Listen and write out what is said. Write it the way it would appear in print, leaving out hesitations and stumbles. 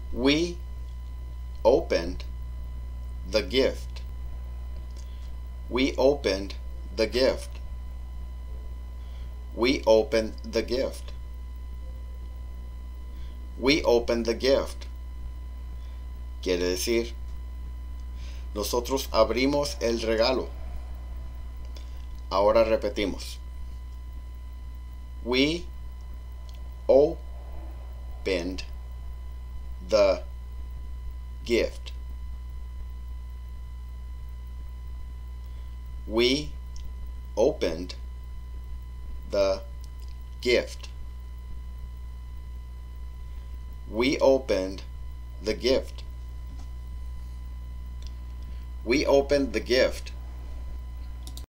We opened the gift. We opened the gift. We opened the gift. We opened the gift. Quiere decir, nosotros abrimos el regalo. Ahora repetimos. We opened the gift. We opened the gift. We opened the gift. We opened the gift.